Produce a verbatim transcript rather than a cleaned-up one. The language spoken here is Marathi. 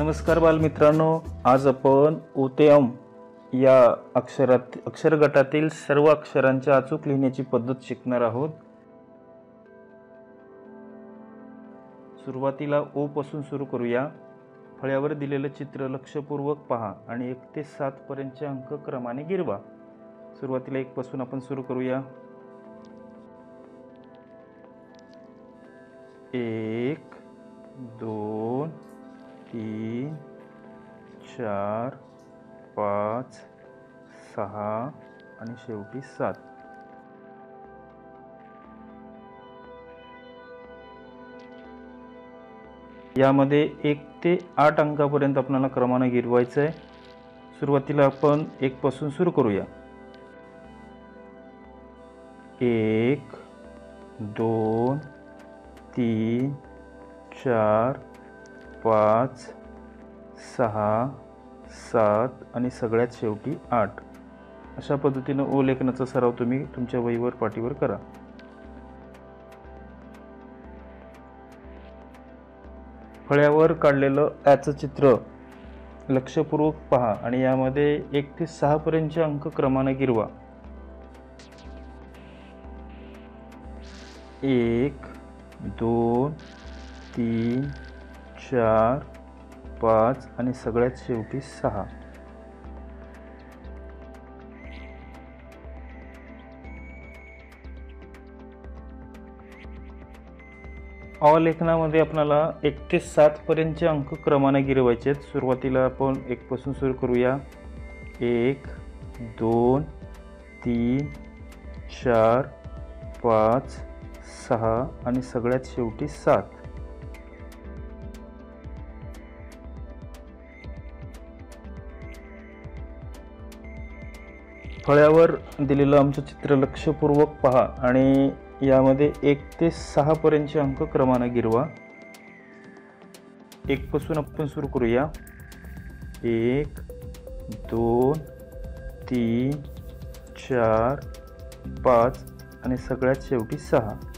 नमस्कार बालमित्रांनो, आज आपण उ ते अम या अक्षरात अक्षर गटातील सर्व अक्षरांच्या अचूक लिहिण्याची पद्धत शिकणार आहोत। सुरुवातीला ओ पासून सुरू करूया। फळ्यावर दिलेले चित्र लक्षपूर्वक पहा आणि एक ते सात पर्यंतचे अंक क्रमाने गिरवा। सुरुवातीला एक पासून आपण सुरू करूया। एक, दोन, तीन, चार, पाच, सहा आणि शेवटी सात। यामध्ये एक ते आठ अंकापर्यंत आपल्याला क्रमाने गिरवायचं आहे। सुरुवातीला आपण एक पासून सुरू करूया। एक, दोन, तीन, चार, पाच, सहा, सात आणि सगळ्यात शेवटी आठ। अशा पद्धतीने ओ लेखनाचा सराव तुम्ही तुमच्या वहीवर पाटीवर करा। फळ्यावर काढलेलं याचं चित्र लक्षपूर्वक पहा आणि यामध्ये एक ते सहा पर्यंतचे अंक क्रमाने गिरवा। एक, दोन, तीन, चार, पाच आणि सगळ्यात शेवटी सहा। अ लेखनामध्ये आपल्याला एक ते सात पर्यंतचे अंक क्रमाने गिरवायचे आहेत। सुरुवातीला आपण एक पासून सुरू करूया। एक, दोन, तीन, चार, पाच, सहा आणि सगळ्यात शेवटी सात। फळ्यावर दिलेलं आमचं चित्र लक्षपूर्वक पहा आणि यामध्ये एक ते सहा पर्यंतचे अंक क्रमाने गिरवा। एक पासून आपण सुरू करूया। एक, दोन, तीन, चार, पाच आणि सगळ्यात शेवटी सहा।